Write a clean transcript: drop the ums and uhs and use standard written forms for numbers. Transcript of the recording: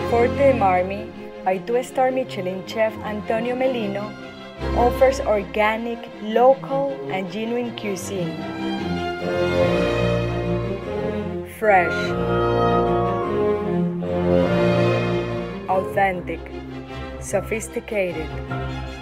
Forti Di Marmi by two-star Michelin chef Antonio Mellino offers organic, local, and genuine cuisine. Fresh, authentic, sophisticated,